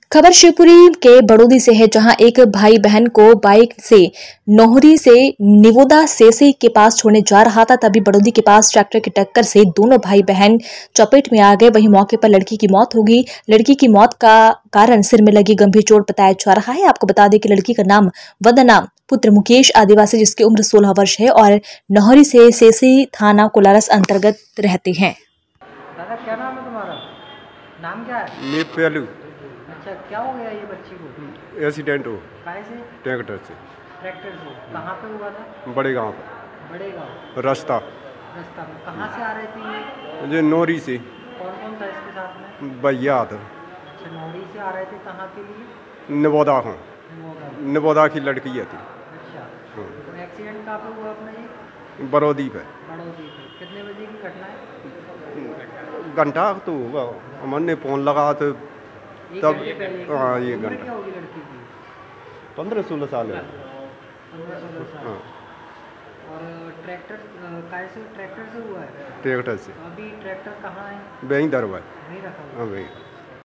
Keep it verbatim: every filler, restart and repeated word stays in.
खबर शिवपुरी के बड़ौदी से है, जहां एक भाई बहन को बाइक से नोहरी से निवोदा सेसे के पास छोड़ने जा रहा था। तभी बड़ौदी के पास ट्रैक्टर की टक्कर से दोनों भाई बहन चपेट में आ गए। वहीं मौके पर लड़की की मौत हो गई। लड़की की मौत का कारण सिर में लगी गंभीर चोट बताया जा रहा है। आपको बता दें कि लड़की का नाम वंदना पुत्र मुकेश आदिवासी, जिसकी उम्र सोलह वर्ष है और नोहरी से सेसी थाना कोलारस अंतर्गत रहते हैं। दादा क्या नाम है तुम्हारा? नाम क्या है? पेलू। अच्छा, क्या हो गया ये बच्ची को? एक्सीडेंट हो काहे से? ट्रैक्टर से। ट्रैक्टर से? कहाँ पे हुआ था? बड़े गांव पर। बड़े गांव रास्ता रास्ता में कहाँ से आ रहे थे ये? जो नोरी से। कौन कौन था इसके साथ में? भैया था। अच्छा, नौरी से आ रहे थे कहाँ के लिए? निवोदा हूँ। निवोदा। निवोदा की लड़की है थी। अच्छा, तो एक्सीडेंट कहाँ पे हुआ अपना ये? बड़ौदी पे। बड़ौदी पे। कितने बजे की घटना है? घंटा तो होगा, हमने फोन लगा तो एक तब। घंटे पहले की? हाँ, ये उम्र घंटा क्या होगी लड़की की? पंद्रह सोलह साल है। पंद्रह सोलह साल। हाँ, और ट्रैक्टर अ, काय से ट्रैक्टर से हुआ है? ट्रैक्टर से। अभी ट्रैक्टर कहाँ है? वहीं दरबार। नहीं रखा हुआ? हाँ, वहीं।